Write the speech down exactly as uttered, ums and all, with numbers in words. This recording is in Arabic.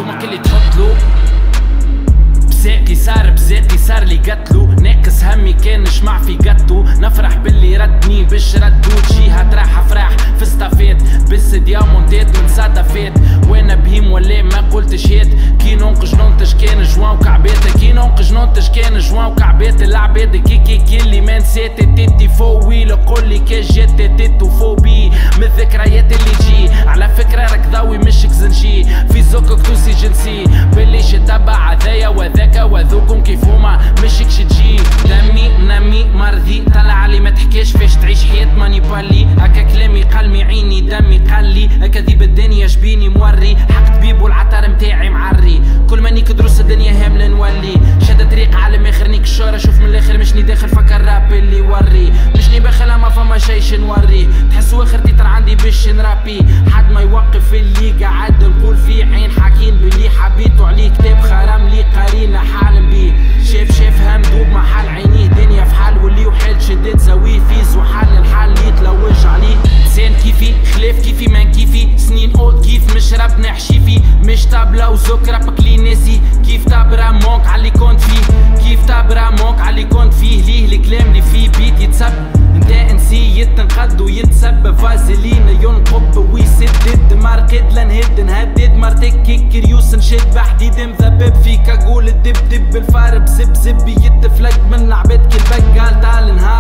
انتوما كل اللي تفضلوا بزاقي صار بزاقي صار لي قتلو ناقص همي كان نشمع في قتو نفرح باللي ردني باش ردو جيها تراح افراح في استافيت بس ديامونتات من صدفات وانا بهيم ولا ما قلتش هات كي ننقش ننتج كان جوان وكعبات كي ننقش ننتج كان جوان وكعبات العباد كي كي كي اللي ما نسيت تيتي فوي قول لي كي جيت تيتو فوبي من الذكريات اللي تجي على فكره راك ضاوي مشك زنجي في زوكك توسي جنسي بليش تبع هذايا وذاك وذوكم كيف هما مشكش تجي دمي نمي مرضي طلع علي ما تحكيش فاش تعيش حياة ماني بالي هكا كلامي قلمي عيني دمي قلي اكاذيب الدنيا جبيني موري حق طبيب والعطر متاعي معري كل ماني كدروس الدنيا هامله نولي شاد طريق عالم اخرنيك الشهرة شوف من الاخر مشني داخل فكر راب اللي وري مشني باخلها ما فما شيش نوري تحسوا اخرتي ترى عندي باش نرابي حد ما يوقف اللي قاعد نقول فيه عين حاكين باللي حبيتو عليه كتاب خرم لي قارينا حالم بيه شاف شاف همدوب محل عينيه دنيا في حال واللي وحال شديت زاويه فيز وحل الحل يتلوج عليه زين كيفي خلاف كيفي من كيفي سنين اولد كيف مش ربنا حشيفي مش طابلة وزوك رابك لي ناسي كيف تابرا مونك علي كنت فيه كيف تابرا مونك علي كنت فيه ليه الكلام اللي فيه بيت يتسب انت انسي يتنقد ويتسب فازلين ينقب ويسدد مرقد لنهد نهدد مرتك كريوس نشد بحديد مذبب فيك اقول الدب دب الفار بزب زب يتفلق من عباد كي البقال تعال نهار